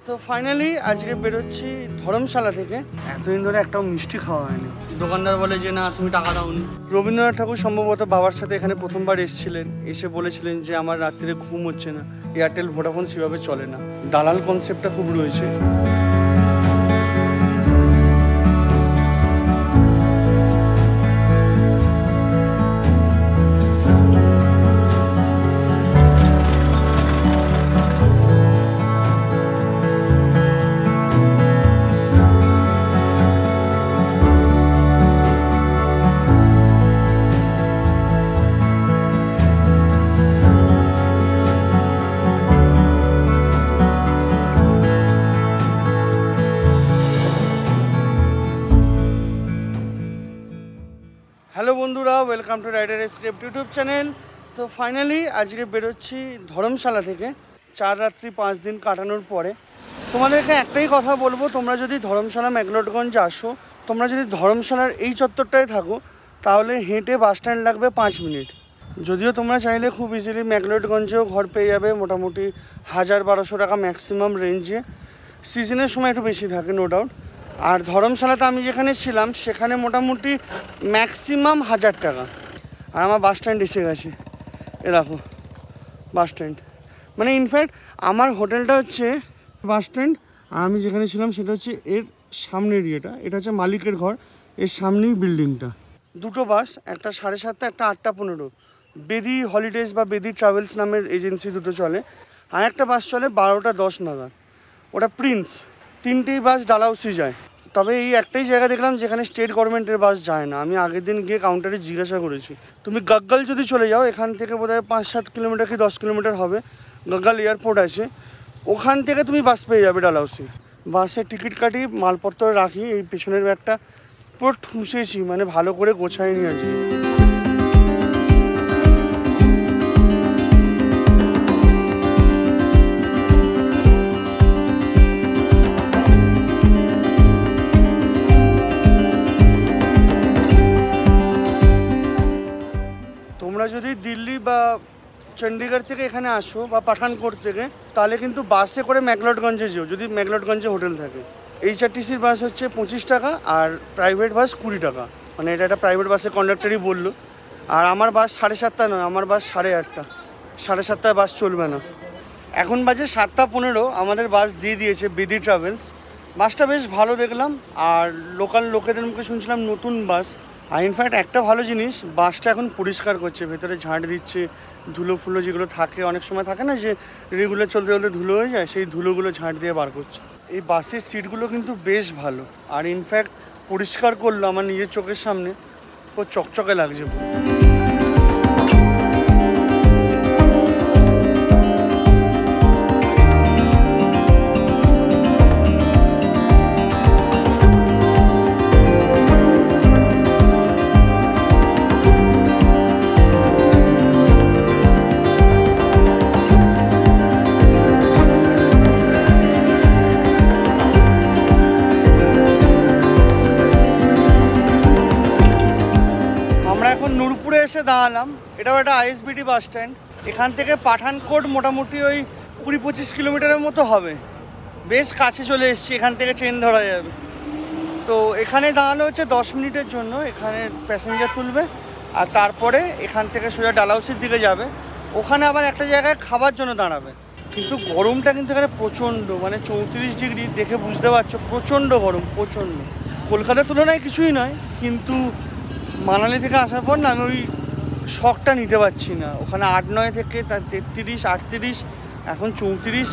তো ফাইনালি আজকে বেরোচ্ছি ধরমশালা থেকে। এতদিন ধরে একটাও মিষ্টি খাওয়া হয়নি। দোকানদার বলে যে না তুমি টাকা দাওনি। রবীন্দ্রনাথ ঠাকুর সম্ভবত বাবার সাথে এখানে প্রথমবার এসেছিলেন, এসে বলেছিলেন যে আমার রাত্রিরে ঘুম হচ্ছে না, এয়ারটেল ভোডাফোন সেভাবে চলে না। দালাল কনসেপ্টটা খুব রয়েছে। হ্যালো বন্ধুরা, ওয়েলকাম টু রাইডেrescaped ইউটিউব চ্যানেল। তো ফাইনালি আজকে বেরোচ্ছি ধরমশালা থেকে 4 রাত্রি 5 দিন কাটানোর পরে। তোমাদেরকে একটাই কথা বলবো, তোমরা যদি ধরমশালা ম্যাগলটগঞ্জে আসো, তোমরা যদি ধরমশালার এই চত্বরটায় থাকো তাহলে হেঁটে বাস স্ট্যান্ড লাগবে 5 মিনিট। যদিও তোমরা চাইলে খুব ইজিলি ম্যাগলটগঞ্জেও ঘর পেয়ে যাবে, মোটামুটি 1000-1200 টাকা ম্যাক্সিমাম রেঞ্জে। সিজনের সময় একটু বেশি থাকে নো ডাউট। আর ধরমশালাতে আমি যেখানে ছিলাম সেখানে মোটামুটি ম্যাক্সিমাম 1000 টাকা। আর আমার বাস স্ট্যান্ড এসে গেছে, এ দেখো বাস স্ট্যান্ড। মানে ইনফ্যাক্ট আমার হোটেলটা হচ্ছে বাস স্ট্যান্ড, আর আমি যেখানে ছিলাম সেটা হচ্ছে এর সামনের এরিয়াটা। এটা হচ্ছে মালিকের ঘর, এর সামনেই বিল্ডিংটা। দুটো বাস, একটা 7:30, একটা 8:15। বেদি হলিডেজ বা বেদি ট্রাভেলস নামের এজেন্সি দুটো চলে। আর একটা বাস চলে 12:10 নাগাদ, ওটা প্রিন্স। 3টেই বাস ডালহাউসি যায়। তবে এই একটাই জায়গা দেখলাম যেখানে স্টেট গভর্নমেন্টের বাস যায় না। আমি আগের দিন গিয়ে কাউন্টারে জিজ্ঞাসা করেছি। তুমি গাগ্গাল যদি চলে যাও, এখান থেকে বোধহয় 5-7 কিলোমিটার কি 10 কিলোমিটার হবে, গাগ্গাল এয়ারপোর্ট আছে, ওখান থেকে তুমি বাস পেয়ে যাবে ডালহাউসি। বাসের টিকিট কাটি, মালপত্র রাখি। এই পেছনের ব্যাগটা পুরো ঠুসেছি, মানে ভালো করে গোছায়নি আজকে। তোমরা যদি দিল্লি বা চণ্ডীগড় থেকে এখানে আসো বা পাঠানকোট থেকে, তাহলে কিন্তু বাসে করে ম্যাগলটগঞ্জে যেও, যদি ম্যাগলটগঞ্জে হোটেল থাকে। HRTCর বাস হচ্ছে 25 টাকা আর প্রাইভেট বাস 20 টাকা। মানে এটা একটা প্রাইভেট বাসের কন্ডাক্টরই বললো। আর আমার বাস 7:30 নয়, আমার বাস 8:30। 7:30 বাস চলবে না। এখন বাজে 7:15। আমাদের বাস দিয়ে দিয়েছে বেদি ট্রাভেলস। বাসটা বেশ ভালো দেখলাম, আর লোকাল লোকেদের মুখে শুনছিলাম নতুন বাস। আর ইনফ্যাক্ট একটা ভালো জিনিস, বাসটা এখন পরিষ্কার করছে, ভেতরে ঝাঁট দিচ্ছে। ধুলো ফুলো যেগুলো থাকে, অনেক সময় থাকে না যে রেগুলার চলতে চলতে ধুলো হয়ে যায়, সেই ধুলোগুলো ঝাঁট দিয়ে বার করছে। এই বাসের সিটগুলো কিন্তু বেশ ভালো, আর ইনফ্যাক্ট পরিষ্কার করলো আমার নিজের চোখের সামনে, ও চকচকে লাগছে। এসে দাঁড়ালাম। এটাও একটা ISBT বাস স্ট্যান্ড। এখান থেকে পাঠানকোট মোটামুটি ওই 20-25 কিলোমিটারের মতো হবে। বেশ কাছে চলে এসেছি, এখান থেকে ট্রেন ধরা যাবে। তো এখানে দাঁড়ানো হচ্ছে 10 মিনিটের জন্য। এখানে প্যাসেঞ্জার তুলবে, আর তারপরে এখান থেকে সোজা ডালহাউসির দিকে যাবে। ওখানে আবার একটা জায়গায় খাবার জন্য দাঁড়াবে। কিন্তু গরমটা কিন্তু এখানে প্রচণ্ড, মানে 34 ডিগ্রি, দেখে বুঝতে পারছো প্রচণ্ড গরম, প্রচণ্ড। কলকাতার তুলনায় কিছুই নয়, কিন্তু মানালি থেকে আসার পর না আমি ওই শখটা নিতে পারছি না। ওখানে 8-9 থেকে তার 33-38, এখন 34।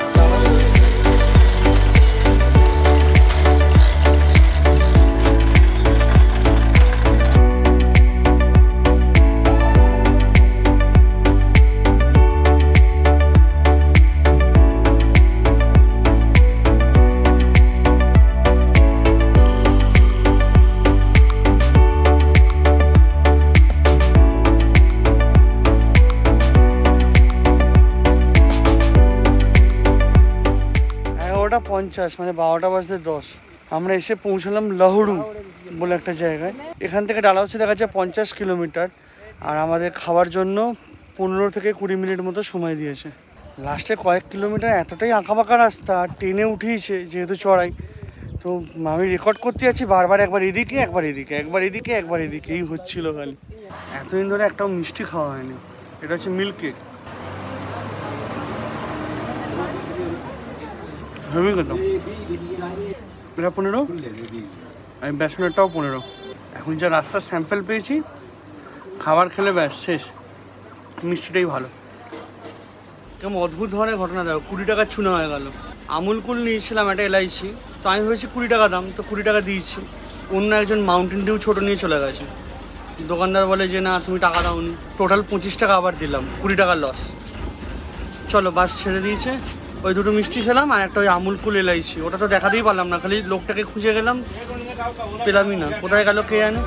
ওটা 50, মানে 12টা বাজতে 10। আমরা এসে পৌঁছালাম লাহুড়ু বলে একটা জায়গায়। এখান থেকে ডালহাউসি দেখা যাচ্ছে 50 কিলোমিটার। আর আমাদের খাওয়ার জন্য 15 থেকে 20 মিনিট মতো সময় দিয়েছে। লাস্টে কয়েক কিলোমিটার এতটাই আঁকাবাঁকা রাস্তা, আর টেনে উঠিয়েছে যেহেতু চড়াই, তো আমি রেকর্ড করতে যাচ্ছি বারবার, একবার এদিকে একবার এদিকে, একবার এদিকে একবার এদিকে, এই হচ্ছিল খালি। এতদিন ধরে একটাও মিষ্টি খাওয়া হয়নি। এটা হচ্ছে মিল্ক কেক, হেভি খেতাম। এটা 15, আমি বেসনেরটাও 15। এখন যা রাস্তার স্যাম্পেল পেয়েছি, খাবার খেলে ব্যাস শেষ। মিষ্টিটাই ভালো। কেমন অদ্ভুত ধরনের ঘটনা, দেখো 20 টাকার চুনা হয়ে গেল। আমুল কুল নিয়েছিলাম একটা এলআইসি, তো আমি ভেবেছি 20 টাকা দাম, তো 20 টাকা দিয়েছি। অন্য একজন মাউন্টেন ডিউ ছোটো নিয়ে চলে গেছে। দোকানদার বলে যে না তুমি টাকা দাওনি, টোটাল 25 টাকা আবার দিলাম, 20 টাকার লস। চলো বাস ছেড়ে দিয়েছে। ওই দুটো মিষ্টি খেলাম আর একটা ওই আমুল কুল এলআইসি, ওটা তো দেখাতেই পারলাম না, খালি লোকটাকে খুঁজে গেলাম, পেলামই না, কোথায় গেল কে জানে।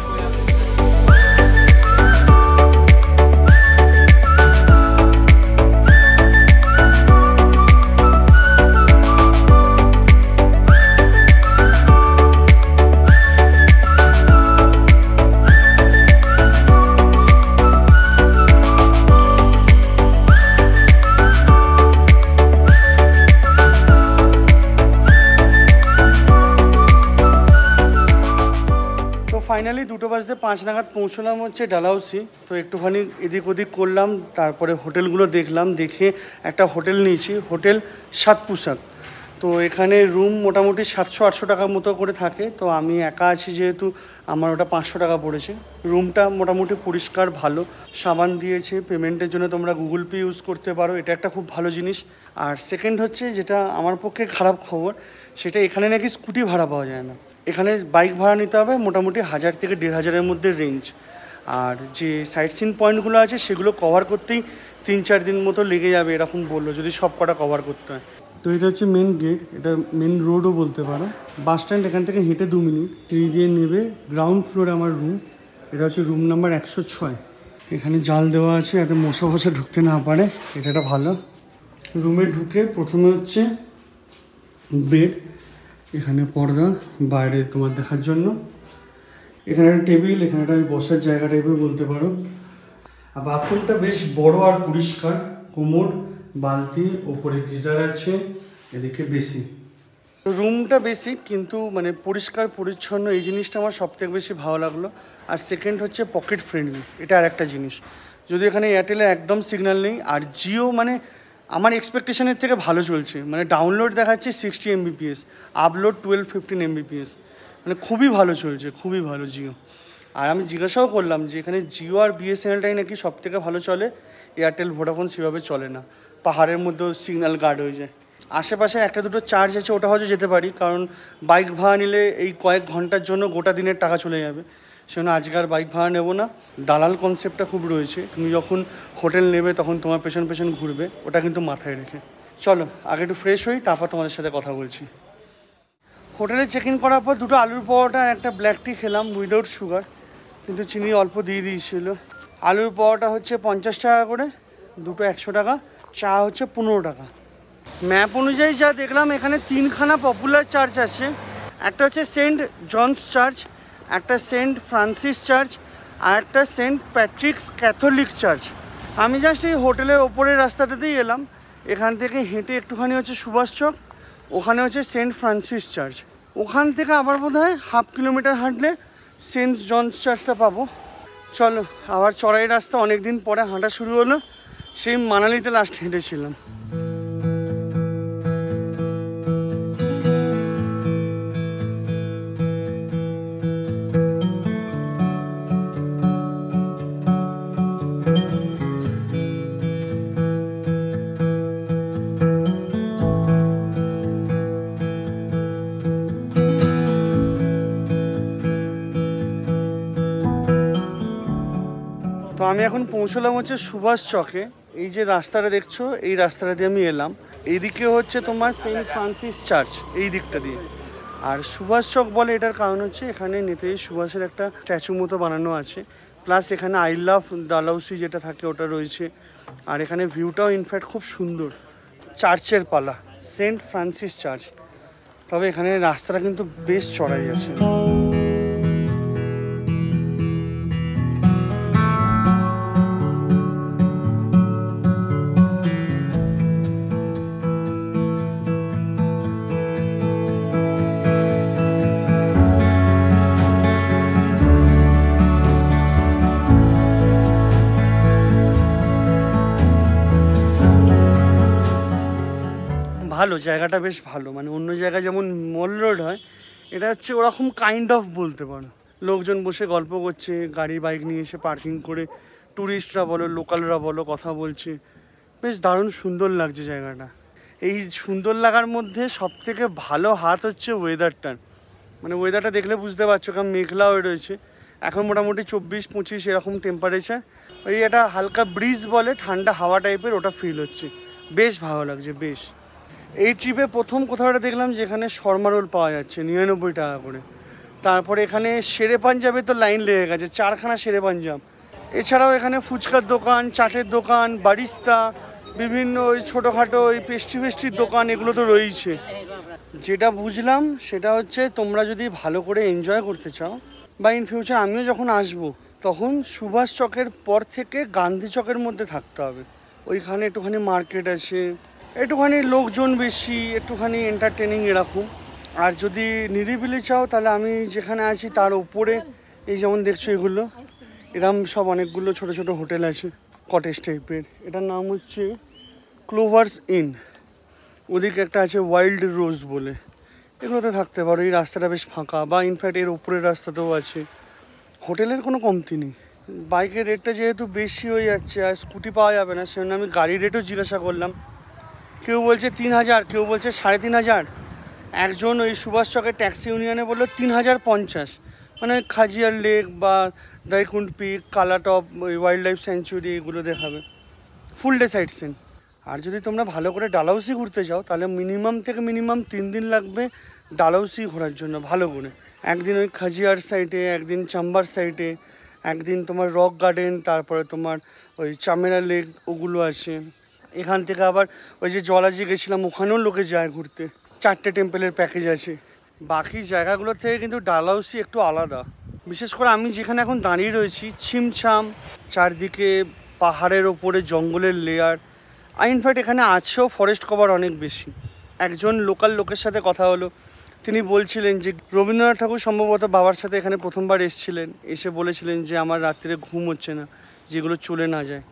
ফাইনালি 2:05 নাগাদ পৌঁছলাম হচ্ছে ডালহাউসি। তো একটুখানি এদিক ওদিক করলাম, তারপরে হোটেলগুলো দেখলাম, দেখে একটা হোটেল নিয়েছি, হোটেল 7 পোশাক। তো এখানে রুম মোটামুটি 700-800 টাকার মতো করে থাকে। তো আমি একা আছি যেহেতু আমার ওটা 500 টাকা পড়েছে। রুমটা মোটামুটি পরিষ্কার, ভালো, সাবান দিয়েছে। পেমেন্টের জন্য তোমরা গুগল পে ইউজ করতে পারো, এটা একটা খুব ভালো জিনিস। আর সেকেন্ড হচ্ছে যেটা আমার পক্ষে খারাপ খবর, সেটা এখানে নাকি স্কুটি ভাড়া পাওয়া যায় না। এখানে বাইক ভাড়া নিতে হবে, মোটামুটি 1000 থেকে 1500-এর মধ্যে রেঞ্জ। আর যে সাইট সিন পয়েন্টগুলো আছে সেগুলো কভার করতেই 3-4 দিন মতো লেগে যাবে এরকম বললো, যদি সব কটা কভার করতে হয়। তো এটা হচ্ছে মেন গেট, এটা মেন রোডও বলতে পারো। বাস স্ট্যান্ড এখান থেকে হেঁটে 2 মিনিট। এই দিয়ে নেবে গ্রাউন্ড ফ্লোরে আমার রুম। এটা হচ্ছে রুম নাম্বার 106। এখানে জাল দেওয়া আছে যাতে মশা ফসা ঢুকতে না পারে, এটা ভালো। রুমে ঢুকে প্রথমে হচ্ছে বেড, এখানে পর্দা বাইরে তোমার দেখার জন্য, এখানে একটা টেবিল, এখানে একটা বসার জায়গা টাইপের বলতে পারো। আর বাথরুমটা বেশ বড় আর পরিষ্কার, কোমোড, বালতি, ওপরে গিজার আছে, এদিকে বেসিন। রুমটা বেসিক কিন্তু মানে পরিষ্কার পরিচ্ছন্ন, এই জিনিসটা আমার সবথেকে বেশি ভালো লাগলো। আর সেকেন্ড হচ্ছে পকেট ফ্রেন্ডলি, এটা আর একটা জিনিস। যদি এখানে এয়ারটেলে একদম সিগন্যাল নেই, আর জিও মানে আমার এক্সপেকটেশনের থেকে ভালো চলছে। মানে ডাউনলোড দেখাচ্ছে 60 Mbps, আপলোড 12-15 Mbps, মানে খুবই ভালো চলছে, খুবই ভালো জিও। আর আমি জিজ্ঞাসাও করলাম যে এখানে জিও আর বিএসএনএলটাই নাকি সব থেকে ভালো চলে, এয়ারটেল ভোডাফোন সেভাবে চলে না, পাহাড়ের মধ্যেও সিগন্যাল গার্ড হয়ে যায়। আশেপাশে একটা দুটো চার্জ আছে, ওটা হয়তো যেতে পারি, কারণ বাইক ভাড়া নিলে এই কয়েক ঘন্টার জন্য গোটা দিনের টাকা চলে যাবে, সেজন্য আজকে আর বাইক ভাড়া নেবো না। দালাল কনসেপ্টটা খুব রয়েছে, তুমি যখন হোটেল নেবে তখন তোমার পেছন পেছন ঘুরবে, ওটা কিন্তু মাথায় রেখে। চলো আগে একটু ফ্রেশ হই, তারপর তোমাদের সাথে কথা বলছি। হোটেলে চেক ইন করার পর দুটো আলুর পরোটা আর একটা ব্ল্যাক টি খেলাম উইদাউট সুগার, কিন্তু চিনি অল্প দিয়ে দিয়েছিল। আলুর পরোটা হচ্ছে 50 টাকা করে, দুটো 100 টাকা, চা হচ্ছে 15 টাকা। ম্যাপ অনুযায়ী যা দেখলাম এখানে 3খানা পপুলার চার্চ আছে, একটা হচ্ছে সেন্ট জনস চার্চ, একটা সেন্ট ফ্রান্সিস চার্চ, আর একটা সেন্ট প্যাট্রিকস ক্যাথলিক চার্চ। আমি জাস্ট এই হোটেলের ওপরের রাস্তাটাতেই এলাম, এখান থেকে হেঁটে একটুখানি হচ্ছে সুভাষ চক, ওখানে হচ্ছে সেন্ট ফ্রান্সিস চার্চ, ওখান থেকে আবার বোধহয় 1/2 কিলোমিটার হাঁটলে সেন্ট জনস চার্চটা পাবো। চলো আবার চড়াই রাস্তা, অনেক দিন পরে হাঁটা শুরু হলো, সেই মানালিতে লাস্ট হেঁটেছিলাম। তো আমি এখন পৌঁছলাম হচ্ছে সুভাষ চকে। এই যে রাস্তাটা দেখছো, এই রাস্তাটা দিয়ে আমি এলাম, এইদিকে হচ্ছে তোমার সেন্ট ফ্রান্সিস চার্চ, এই দিকটা দিয়ে। আর সুভাষ চক বলে এটার কারণ হচ্ছে এখানে নেতাজি সুভাষের একটা স্ট্যাচু মতো বানানো আছে, প্লাস এখানে আই লাভ ডালহাউসি যেটা থাকে ওটা রয়েছে। আর এখানে ভিউটাও ইনফ্যাক্ট খুব সুন্দর। চার্চের পালা, সেন্ট ফ্রান্সিস চার্চ, তবে এখানে রাস্তাটা কিন্তু বেশ চড়াই আছে। ভালো, জায়গাটা বেশ ভালো, মানে অন্য জায়গায় যেমন মল রোড হয়, এটা হচ্ছে ওরকম কাইন্ড অফ বলতে পারো। লোকজন বসে গল্প করছে, গাড়ি বাইক নিয়ে এসে পার্কিং করে, ট্যুরিস্টরা বলো লোকালরা বলো কথা বলছে, বেশ দারুণ সুন্দর লাগছে জায়গাটা। এই সুন্দর লাগার মধ্যে সবথেকে ভালো হাত হচ্ছে ওয়েদারটার, মানে ওয়েদারটা দেখলে বুঝতে পারছো, কারণ মেঘলা হয়ে রয়েছে, এখন মোটামুটি 24-25 এরকম টেম্পারেচার। ওই একটা হালকা ব্রিজ বলে, ঠান্ডা হাওয়া টাইপের, ওটা ফিল হচ্ছে, বেশ ভালো লাগছে বেশ। এই ট্রিপে প্রথম কোথাও একটা দেখলাম যেখানে শর্মা রোল পাওয়া যাচ্ছে 99 টাকা করে। তারপরে এখানে শেরে পাঞ্জাবে তো লাইন লেগে গেছে, 4খানা শেরে পাঞ্জাব। এছাড়াও এখানে ফুচকার দোকান, চাটের দোকান, বারিস্তা, বিভিন্ন ওই ছোটোখাটো ওই পেস্ট্রির দোকান, এগুলো তো রয়েছে। যেটা বুঝলাম সেটা হচ্ছে তোমরা যদি ভালো করে এনজয় করতে চাও, বা ইন ফিউচার আমিও যখন আসবো, তখন সুভাষ চকের পর থেকে গান্ধী চকের মধ্যে থাকতে হবে। ওইখানে একটুখানি মার্কেট আছে, একটুখানি লোকজন বেশি, একটুখানি এন্টারটেনিং এরকম। আর যদি নিরিবিলি চাও, তাহলে আমি যেখানে আছি তার উপরে এই যেমন দেখছো এগুলো, এরম সব অনেকগুলো ছোটো ছোটো হোটেল আছে কটেজ টাইপের। এটার নাম হচ্ছে ক্লোভার্স ইন। ওদিকে একটা আছে ওয়াইল্ড রোজ বলে, এগুলোতে থাকতে পারো। এই রাস্তাটা বেশ ফাঁকা, বা ইনফ্যাক্ট এর উপরের রাস্তাতেও আছে। হোটেলের কোনো কমতি নেই। বাইকের রেটটা যেহেতু বেশি হয়ে যাচ্ছে আর স্কুটি পাওয়া যাবে না, সেজন্য আমি গাড়ির রেটও জিজ্ঞাসা করলাম। কেউ বলছে 3000, কেউ বলছে 3500। একজন ওই সুভাষ চকের ট্যাক্সি ইউনিয়নে বললো 3050, মানে খাজিয়ার লেক বা দাইকুন্ড পিক, কালাটপ, ওই ওয়াইল্ড লাইফ স্যাঞ্চুরি, এগুলো দেখাবে, ফুল ডে সাইট সিন। আর যদি তোমরা ভালো করে ডালহাউসি ঘুরতে চাও, তাহলে মিনিমাম 3 দিন লাগবে ডালহাউসি ঘোরার জন্য ভালো করে। একদিন ওই খাজিয়ার সাইডে, একদিন চাম্বার সাইডে, একদিন তোমার রক গার্ডেন, তারপরে তোমার ওই চামেরা লেক, ওগুলো আছে। এখান থেকে আবার ওই যে জলাজি গেছিলাম, ওখানেও লোকে যায় ঘুরতে। 4টে টেম্পেলের প্যাকেজ আছে। বাকি জায়গাগুলোর থেকে কিন্তু ডালহাউসি একটু আলাদা। বিশেষ করে আমি যেখানে এখন দাঁড়িয়ে রয়েছি, ছিমছাম চারদিকে, পাহাড়ের ওপরে জঙ্গলের লেয়ার। আর ইনফ্যাক্ট এখানে আছেও ফরেস্ট কভার অনেক বেশি। একজন লোকাল লোকের সাথে কথা হলো, তিনি বলছিলেন যে রবীন্দ্রনাথ ঠাকুর সম্ভবত বাবার সাথে এখানে প্রথমবার এসেছিলেন, এসে বলেছিলেন যে আমার রাত্রে ঘুম হচ্ছে না, যেগুলো চলে না যায়।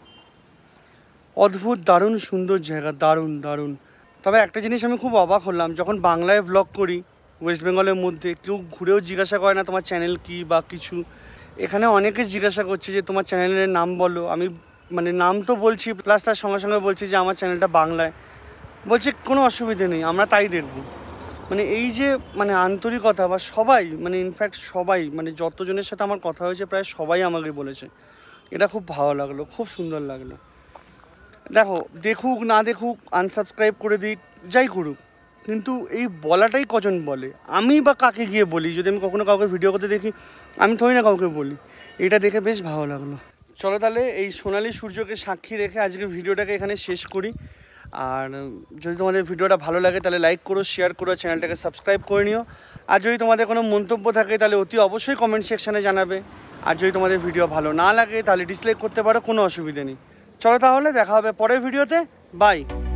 অদ্ভুত দারুণ সুন্দর জায়গা, দারুণ দারুণ। তবে একটা জিনিস আমি খুব অবাক হলাম, যখন বাংলায় ভ্লগ করি ওয়েস্ট বেঙ্গলের মধ্যে, কেউ ঘুরেও জিজ্ঞাসা করে না তোমার চ্যানেল কী বা কিছু। এখানে অনেকে জিজ্ঞাসা করছে যে তোমার চ্যানেলের নাম বলো। আমি মানে নাম তো বলছি, প্লাস তার সঙ্গে সঙ্গে বলছি যে আমার চ্যানেলটা বাংলায়। বলছে কোনো অসুবিধে নেই, আমরা তাই দেখব। মানে এই যে মানে আন্তরিকতা, বা সবাই, মানে ইনফ্যাক্ট সবাই, মানে যতজনের সাথে আমার কথা হয়েছে প্রায় সবাই আমাকে বলেছে, এটা খুব ভালো লাগলো, খুব সুন্দর লাগলো। দেখো, দেখুক না দেখুক, আনসাবস্ক্রাইব করে দিক, যাই করুক, কিন্তু এই বলাটাই কজন বলে। আমি বা কাকে গিয়ে বলি? যদি আমি কখনো কাউকে ভিডিও করতে দেখি, আমি থোড়ি না কাউকে বলি। এটা দেখে বেশ ভালো লাগলো। চলো তাহলে এই সোনালি সূর্যকে সাক্ষী রেখে আজকের ভিডিওটাকে এখানে শেষ করি। আর যদি তোমাদের ভিডিওটা ভালো লাগে তাহলে লাইক করো, শেয়ার করো, চ্যানেলটাকে সাবস্ক্রাইব করে নিও। আর যদি তোমাদের কোনো মন্তব্য থাকে তাহলে অতি অবশ্যই কমেন্ট সেকশানে জানাবে। আর যদি তোমাদের ভিডিও ভালো না লাগে তাহলে ডিসলাইক করতে পারো, কোনো অসুবিধা নেই। চলো তাহলে দেখা হবে পরের ভিডিওতে, বাই।